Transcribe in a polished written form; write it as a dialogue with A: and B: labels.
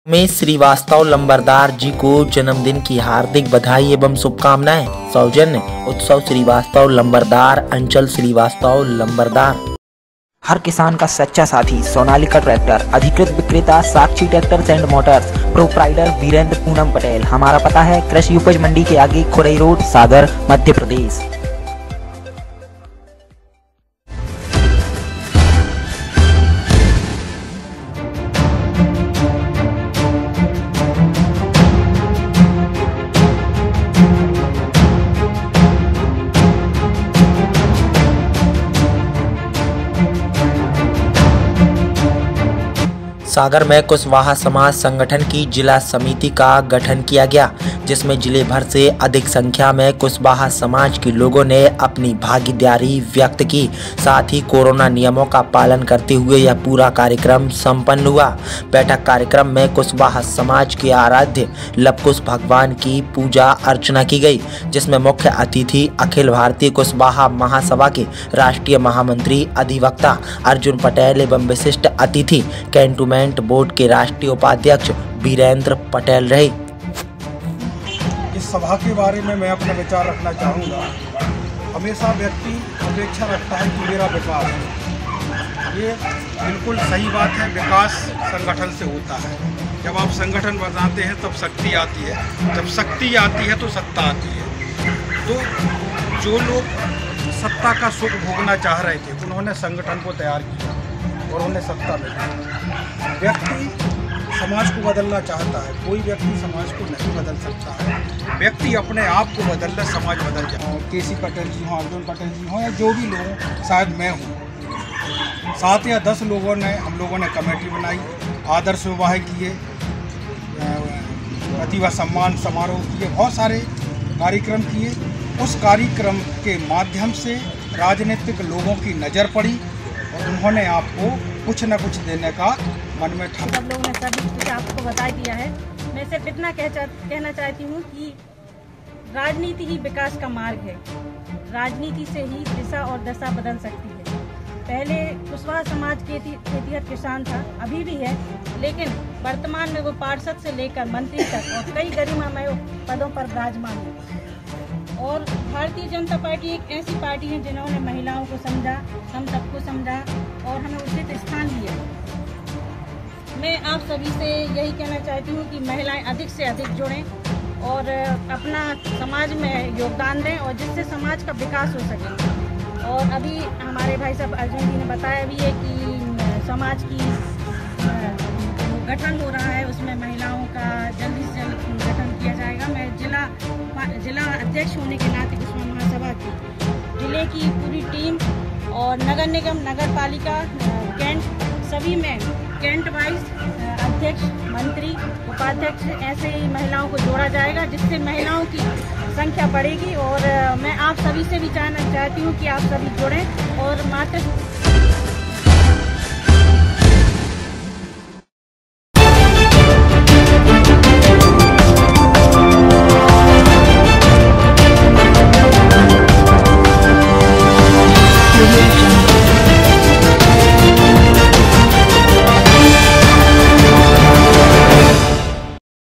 A: उमेश श्रीवास्तव लंबरदार जी को जन्मदिन की हार्दिक बधाई एवं शुभकामनाएं। सौजन्य उत्सव श्रीवास्तव लंबरदार अंचल श्रीवास्तव लंबरदार।
B: हर किसान का सच्चा साथी सोनालिका ट्रैक्टर, अधिकृत विक्रेता Sakshi tractors and motors, proprietor Virendra Poonam Patel. हमारा पता है कृषि उपज मंडी के आगे, खुरई रोड, सागर, मध्य प्रदेश।
A: सागर में कुशवाहा समाज संगठन की जिला समिति का गठन किया गया, जिसमें जिले भर से अधिक संख्या में कुशवाहा समाज के लोगों ने अपनी भागीदारी व्यक्त की। साथ ही कोरोना नियमों का पालन करते हुए यह पूरा कार्यक्रम संपन्न हुआ। बैठक कार्यक्रम में कुशवाहा समाज के आराध्य लवकुश भगवान की पूजा अर्चना की गई, जिसमें मुख्य अतिथि अखिल भारतीय कुशवाहा महासभा के राष्ट्रीय महामंत्री अधिवक्ता अर्जुन पटेल एवं विशिष्ट अतिथि कैंटोनमेंट बोर्ड के राष्ट्रीय उपाध्यक्ष वीरेंद्र पटेल रहे।
C: इस सभा के बारे में मैं अपना विचार रखना चाहूँगा। हमेशा व्यक्ति अपेक्षा रखता है कि मेरा विकास हो। ये बिल्कुल सही बात है। विकास संगठन से होता है। जब आप संगठन बनाते हैं तब शक्ति आती है, जब शक्ति आती है तो सत्ता आती है। तो जो लोग सत्ता का सुख भोगना चाह रहे थे, उन्होंने संगठन को तैयार किया और उन्हें सत्ता मिली। व्यक्ति समाज को बदलना चाहता है, कोई व्यक्ति समाज को नहीं बदल सकता है। व्यक्ति अपने आप को बदल ले, समाज बदल जाए। केसी पटेल जी हों, अर्जुन पटेल जी हों या जो भी लोग, शायद मैं हूँ, 7 या 10 लोगों ने, हम लोगों ने कमेटी बनाई, आदर्श विवाह किए, प्रतिभा सम्मान समारोह किए, बहुत सारे कार्यक्रम किए। उस कार्यक्रम के माध्यम से राजनीतिक लोगों की नज़र पड़ी और उन्होंने आपको कुछ न कुछ देने का मन में ठान।
D: सब लोगों ने सभी कुछ आपको बता दिया है। मैं सिर्फ इतना कहना चाहती हूँ कि राजनीति ही विकास का मार्ग है। राजनीति से ही दिशा और दशा बदल सकती है। पहले कुशवाहा समाज खेतीहर किसान था, अभी भी है, लेकिन वर्तमान में वो पार्षद से लेकर मंत्री तक और कई गरिमामय पदों पर विराजमान है। और भारतीय जनता पार्टी एक ऐसी पार्टी है जिन्होंने महिलाओं को समझा, हम सबको समझा और हमें उचित स्थान दिया। मैं आप सभी से यही कहना चाहती हूँ कि महिलाएं अधिक से अधिक जुड़ें और अपना समाज में योगदान दें और जिससे समाज का विकास हो सके। और अभी हमारे भाई साहब अर्जुन जी ने बताया भी है कि समाज की गठन हो रहा है, उसमें महिलाओं का जल्दी से जल्द गठन किया जाएगा। मैं जिला अध्यक्ष होने के नाते कुशवाहा महासभा की जिले की पूरी टीम और नगर निगम, नगर पालिका, कैंट, सभी में कैंट वाइज अध्यक्ष, मंत्री, उपाध्यक्ष, ऐसे ही महिलाओं को जोड़ा जाएगा, जिससे महिलाओं की संख्या बढ़ेगी। और मैं आप सभी से भी जानना चाहती हूँ कि आप सभी जुड़ें और मात्र